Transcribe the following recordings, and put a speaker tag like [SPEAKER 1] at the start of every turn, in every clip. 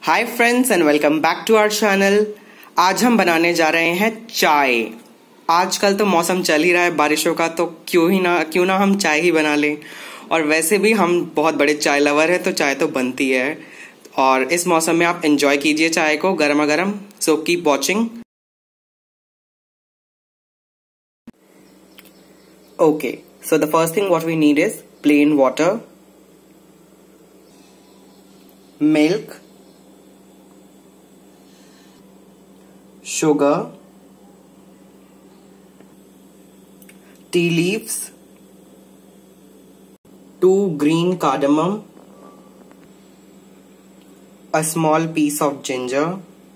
[SPEAKER 1] Hi friends and welcome back to our channel. आज हम बनाने जा रहे हैं चाय। आजकल तो मौसम चल ही रहा है बारिशों का, तो क्यों ना हम चाय ही बना लें। और वैसे भी हम बहुत बड़े चाय लवर हैं, तो चाय तो बनती है। और इस मौसम में आप एंजॉय कीजिए चाय को गर्मा गर्म। So keep watching. Okay, so the first thing what we need is plain water, milk, sugar, tea leaves, 2 green cardamom, a small piece of ginger.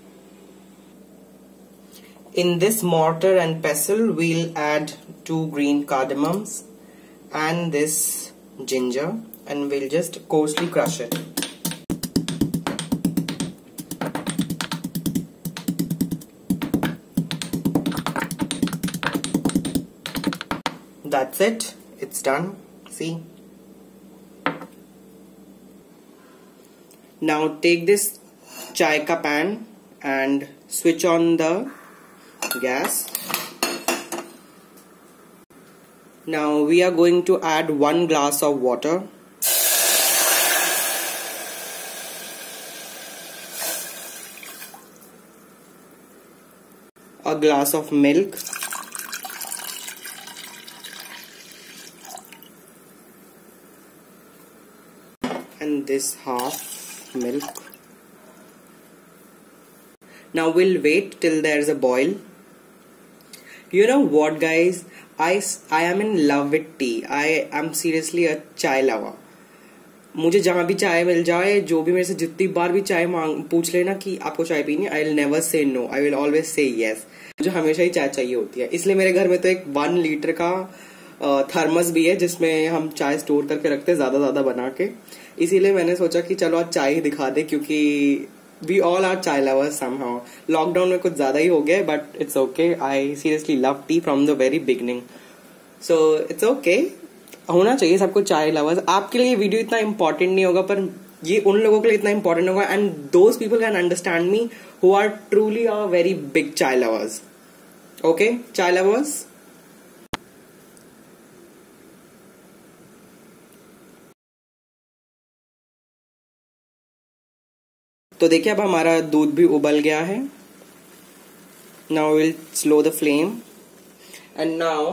[SPEAKER 1] In this mortar and pestle we'll add 2 green cardamoms and this ginger, and we'll just coarsely crush it. That's it, it's done. See, now take this chai ka pan and switch on the gas. Now we are going to add 1 glass of water, a glass of milk, and this half milk. Now we'll wait till there's a boil. You know what guys, I am in love with tea. I am seriously a chai lover. मुझे जहाँ भी चाय मिल जाए, जो भी मेरे से जितनी बार भी चाय पूछ लेना कि आपको चाय पीनी है, I will never say no, I will always say yes. मुझे हमेशा ही चाय चाहिए होती है। इसलिए मेरे घर में तो एक 1 लीटर का थर्मस भी है जिसमें हम चाय स्टोर करके रखते हैं ज्यादा बना के। इसीलिए मैंने सोचा कि चलो आज चाय ही दिखा दे, क्योंकि we all are chai lovers somehow. Lockdown में कुछ ज्यादा ही हो गया, but it's okay. I seriously love tea from the very beginning, so it's okay. होना चाहिए सबको चाय लवर्स। आपके लिए ये वीडियो इतना इंपॉर्टेंट नहीं होगा, पर ये उन लोगों के लिए इतना इंपॉर्टेंट होगा, and those people can understand me who are truly a very big chai lovers. Okay chai lovers, तो देखिए अब हमारा दूध भी उबल गया है। Now will slow the flame and now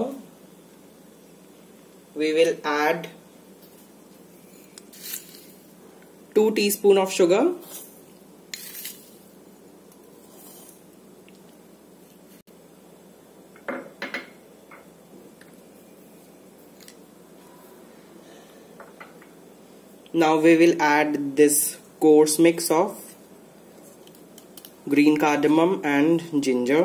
[SPEAKER 1] we will add 2 teaspoons of sugar, now we will add this coarse mix of green cardamom and ginger.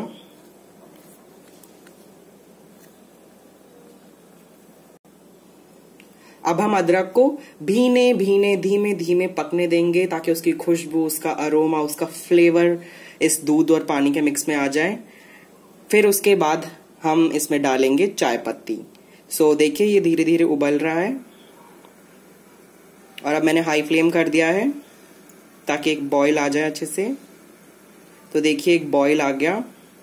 [SPEAKER 1] अब हम अदरक को धीमे धीमे पकने देंगे ताकि उसकी खुशबू, उसका अरोमा, उसका फ्लेवर इस दूध और पानी के मिक्स में आ जाए। फिर उसके बाद हम इसमें डालेंगे चाय पत्ती। सो देखिए ये धीरे धीरे उबल रहा है, और अब मैंने हाई फ्लेम कर दिया है ताकि एक बॉईल आ जाए अच्छे से। तो देखिए एक बॉईल आ गया।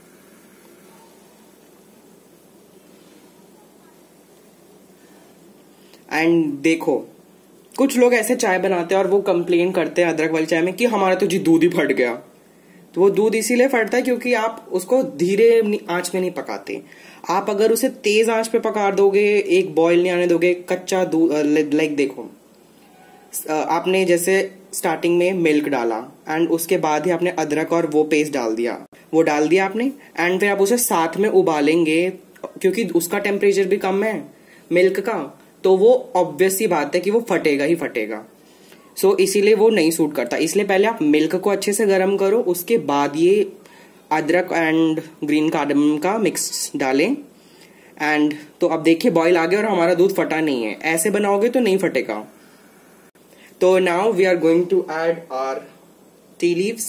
[SPEAKER 1] एंड देखो कुछ लोग ऐसे चाय बनाते हैं और वो कंप्लेन करते हैं अदरक वाली चाय में कि हमारा तो जी दूध ही फट गया। तो वो दूध इसीलिए फटता है क्योंकि आप उसको धीरे आंच में नहीं पकाते। आप अगर उसे तेज आंच पे पका दोगे, एक बॉईल नहीं आने दोगे, कच्चा दूध, लाइक देखो आपने जैसे स्टार्टिंग में मिल्क डाला एंड उसके बाद ही आपने अदरक और वो पेस्ट डाल दिया, वो डाल दिया आपने, एंड फिर आप उसे साथ में उबालेंगे क्योंकि उसका टेम्परेचर भी कम है मिल्क का, तो वो ऑब्वियस सी बात है कि वो फटेगा ही फटेगा। सो इसीलिए वो नहीं सूट करता। इसलिए पहले आप मिल्क को अच्छे से गर्म करो, उसके बाद ये अदरक एंड ग्रीन कार्डमम का मिक्स डालें। एंड तो अब देखिए बॉईल आ गया और हमारा दूध फटा नहीं है। ऐसे बनाओगे तो नहीं फटेगा। तो now we are going to add our tea leaves,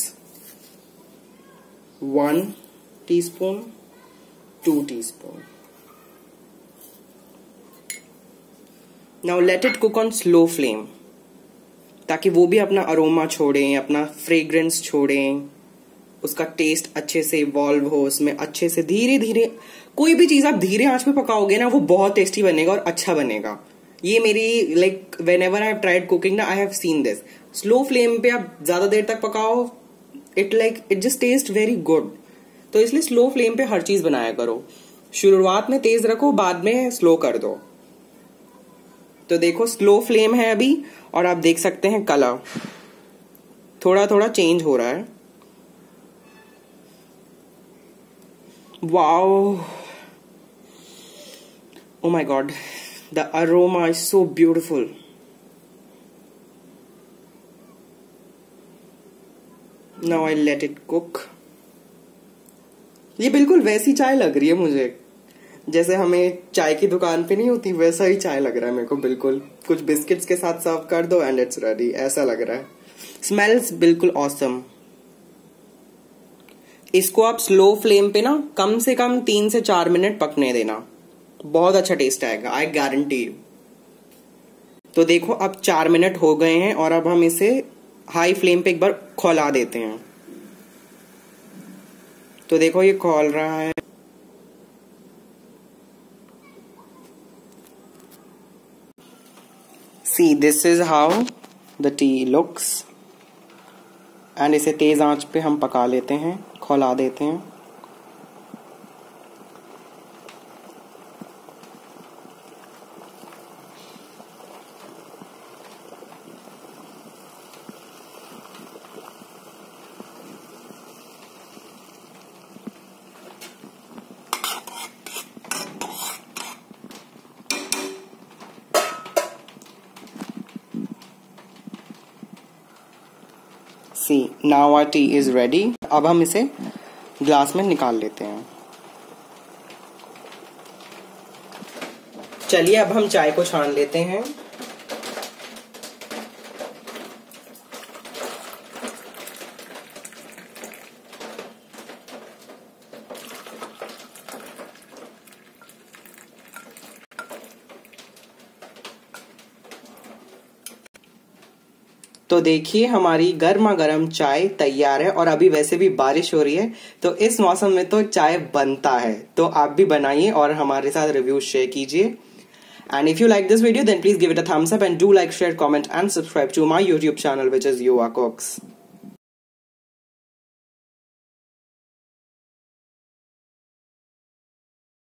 [SPEAKER 1] 1 teaspoon, 2 teaspoon. Now let it cook on slow flame. ताकि वो भी अपना अरोमा छोड़ें, अपना फ्रेग्रेंस छोड़ें, उसका टेस्ट अच्छे से इवॉल्व हो, उसमें अच्छे से धीरे धीरे। कोई भी चीज आप धीरे आंच पे पकाओगे ना, वो बहुत टेस्टी बनेगा और अच्छा बनेगा। ये मेरी like whenever I have tried cooking ना, I have seen this. Slow flame पे आप ज्यादा देर तक पकाओ, it just taste very good. तो इसलिए स्लो फ्लेम पे हर चीज बनाया करो। शुरुआत में तेज रखो, बाद में स्लो कर दो। तो देखो स्लो फ्लेम है अभी, और आप देख सकते हैं कलर थोड़ा थोड़ा चेंज हो रहा है। Wow, oh my god, the aroma is so beautiful. Now I let it cook. ये बिल्कुल वैसी चाय लग रही है मुझे जैसे हमें चाय की दुकान पे नहीं होती, वैसा ही चाय लग रहा है मेरे को बिल्कुल। कुछ बिस्किट्स के साथ सर्व कर दो एंड इट्स रेडी, ऐसा लग रहा है। स्मेल्स बिल्कुल ऑसम। इसको आप स्लो फ्लेम पे ना कम से कम 3 से 4 मिनट पकने देना, बहुत अच्छा टेस्ट आएगा, आई गारंटी यू। तो देखो अब 4 मिनट हो गए हैं और अब हम इसे हाई फ्लेम पे एक बार खौला देते हैं। तो देखो ये खौल रहा है। See this is how the tea looks. And इसे तेज आंच पे हम पका लेते हैं, खौला देते हैं। See now our tea is ready. अब हम इसे ग्लास में निकाल लेते हैं। चलिए अब हम चाय को छान लेते हैं। तो देखिए हमारी गर्मा गर्म चाय तैयार है। और अभी वैसे भी बारिश हो रही है, तो इस मौसम में तो चाय बनता है। तो आप भी बनाइए और हमारे साथ रिव्यू शेयर कीजिए। And if you like this video, then please give it a thumbs up and do like, share, comment and subscribe to my YouTube channel, which is Yuva Cooks.